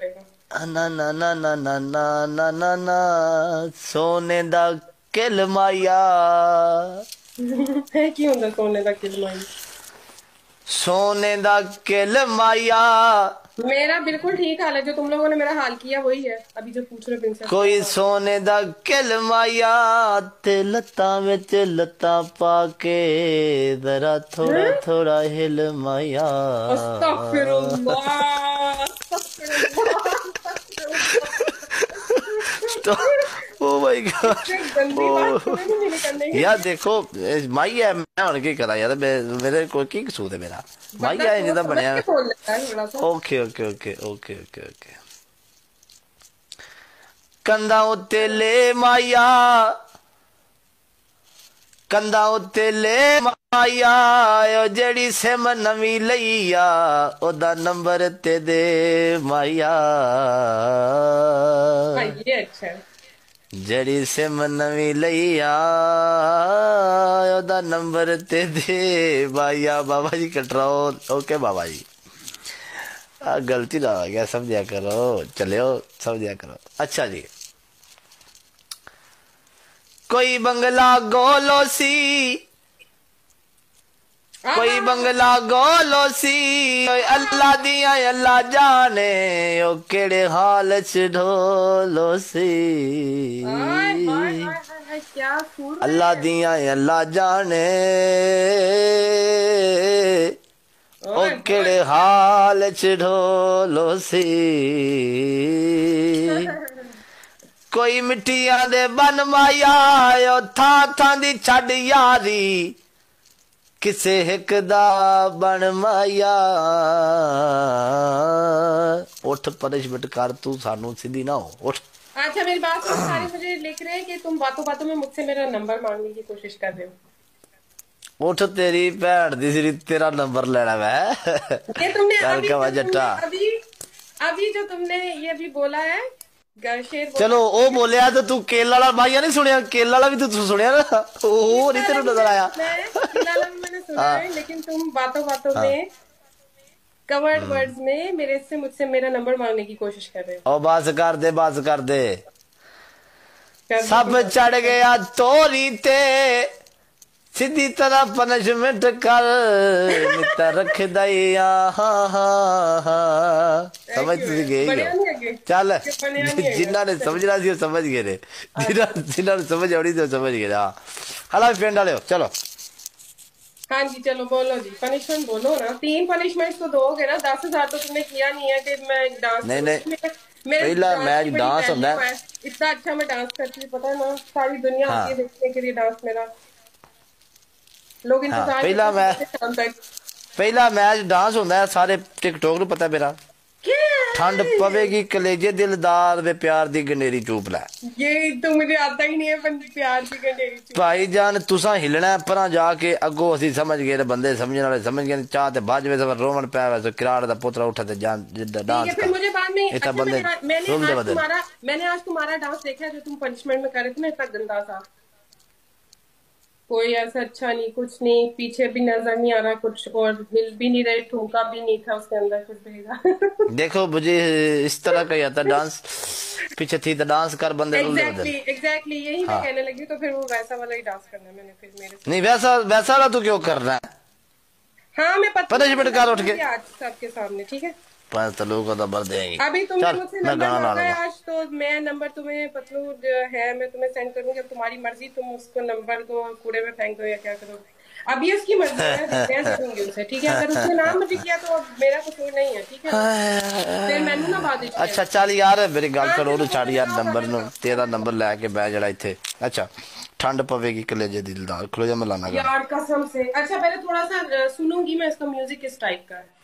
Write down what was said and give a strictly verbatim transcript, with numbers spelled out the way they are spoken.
करेगा। ना ना ना ना ना ना ना ना ना सोने दा किल माया है की होंदा सोने दा किल माई? सोने दा किल माया मेरा बिल्कुल ठीक हाल है, जो तुम लोगों ने मेरा हाल किया वही है अभी जो पूछ रहे हो प्रिंसेस कोई का हाल। सोने दा किल माया ते लत्तां विच लत्तां पाके जरा थोड़ा हैं? थोड़ा हिल माया। अस्तगफिरुल्लाह, अस्तगफिरुल्लाह, तो ओ माय गॉड इससे गंदी बात ओ तुम्हें भी नहीं निकलने यार की। देखो माई है मैं हुन की करा यार मैं- मेरे कोई की कसूर है मेरा माई बंदा है सोच जिदा समझ बनया। के बोल लेता है थोड़ा सा। Okay okay okay okay okay okay कंधा उत्ते ले माया कंधा उत्ते ले माया ओ जेड़ी सिम नवी लई आ ओदा नंबर ते दे माया। हाँ ये अच्छा है। जड़ी सिम नवी लई आ ओदा नंबर ते दे माया। बाबा जी कटराओ ओके बाबा जी आ गलती ना हो गया समझा करो चलो समझा करो। अच्छा जी कोई बंगला गोलो सी कोई बंगला गोलो सी अल्लाह दिया अल्लाह जाने ओ केड़े हाल च ढोलो सी। हाय हाय हाय हाय हाय, क्या सुर अल्लाह है। दिया अल्लाह जाने ओ ओए होए। केड़े हाल च ढोलो सी। कोई मिट्टियां दे बन माया ओ था था दी छड़ यारी किसे हिक दा बन माया। उठ पनिशमेंट कर तू सानू सीधी ना हो उठ। अच्छा मेरी बात सुनो, सारे मुझे लिख रहे हैं कि तुम बातों बातों में मुझसे मेरा नंबर मांगने की कोशिश कर रहे हो। उठ तेरी भैन दी सिरी तेरा नंबर लेना मैं ये तुमने कर अभी कवा जो तुमने जट्टा। अभी अभी जो तुमने ये अभी बोला है, ग- शेर बोला चलो ओ है। बोलिया तो तू केला वाला भाईया नहीं सुनिया केला वाला भी तो तू सुनिया ना ओ किला नहीं वाला तेरे भी नजर मैंने आया। सुना है, किला वाला भी मैंने सुना हाँ है, लेकिन तुम बातों बातों हाँ में कवर्ड वर्ड्स में मेरे से मुझसे मेरा नंबर मांगने की कोशिश कर रहे हो। ओ बस कर दे बस कर दे। कर दो तो सब कर चढ़ दो। गया तोरी ते सीधी तरह पनिशमेंट कर निता रख दया। हाँ हाँ हाँ है समझ क्यों तुझे है, गई हो। बढ़िया नहीं है कि चल कि बढ़िया नहीं है जिन्ना ने चलो। समझना सी वो समझ गए ने जिन्ना अच्छा जिन्ना ने समझ आनी तो समझ गए। हाँ हला फ्रेंड वाले हो चलो। हाँ जी, चलो बोलो जी, पनिशमेंट बोलो ना, तीन पनिशमेंट तो दोगे ना, दस हजार तो तुमने किया नहीं है कि मैं डांस नहीं नहीं करूंगी। मेरे मेरे पहला डांस मैच की बड़ी डांस होता वैल्यू है। है। इतना अच्छा मैं डांस करती हूँ, पता है ना, सारी दुनिया आती है हाँ देखने के लिए डांस मेरा। लोग हाँ इंतजार करते पहला हैं सुबह मैच से शाम तक। पहला मैच डांस होता है सारे टिकटॉक ਨੂੰ पता है मेरा। ठंड क्या? पवेगी कलेजे दिलदार वे प्यार दी गनेरी चूप लै। ये तो मुझे आता ही नहीं है, पर प्यार की गंडेरी चूप भाई है। जान तुसा हिलना है परा जाके अगो असी समझ गए बंदे समझने वाले समझ गए चाह ते बाज में सब रोवन पै वैसे किराड़ दा पुत्रा उठा ते जान ठीक है, डांस फिर कर। मुझे बाद में, इतना अच्छा बंदे मैंने मैंने रुल दे आज बदन। तुम्हारा मैंने आज तुम्हारा डांस देखा है जो तुम पनिशमेंट में कर रहे थे ना, इतना गंदा सा, कोई ऐसा अच्छा नहीं, कुछ नहीं, पीछे भी नजर नहीं आ रहा कुछ, और हिल भी नहीं रहे, ठुमका भी नहीं था उसके अंदर कुछ भी। देखो मुझे इस तरह का ही आता डांस पीछे थी तो डांस कर बंदे रुल दे एग्जैक्टली बदन। exactly, एग्जैक्टली exactly, यही मैं हाँ कहने लगी, तो फिर वो वैसा वाला ही डांस करना है मैंने फिर मेरे नहीं साथ। वैसा वैसा वाला तू क्यों कर रहा है। हाँ मैं पतलू का पनिशमेंट नंबर कर उठ के दूंगी आज सबके सामने, ठीक है। पांच तलू को तो बर देंगी। अभी तुमने चल मुझसे मैं नंबर गाना ला मांगा है लूंगा। आज, तो मैं नंबर तुम्हें पतलू जो है मैं तुम्हें सेंड करूंगी, अब तुम्हारी मर्जी, तुम उसको नंबर को कूड़े में फेंक दो या क्या करोगे, अब ये उसकी मर्जी है, मैं दे दूंगी उसे, ठीक है। अगर उसने ना मुझे किया तो अब मेरा कसूर नहीं है, ठीक है ना। फिर मैनू ना बाद विच अच्छा कहना। चल यार मेरी गल हाँ करो चलो छड़ बोलो, यार जाओ नंबर गाना नु गाओ, तेरा गाना नंबर गाओ। लैके बै जड़ा इत्थे। अच्छा ठंड पवेगी कलेजे दिलदार खलो जा मैं लाना गाना। यार कसम से, अच्छा पहले थोड़ा सा अ, सुनूंगी मैं इसका म्यूजिक किस टाइप का है।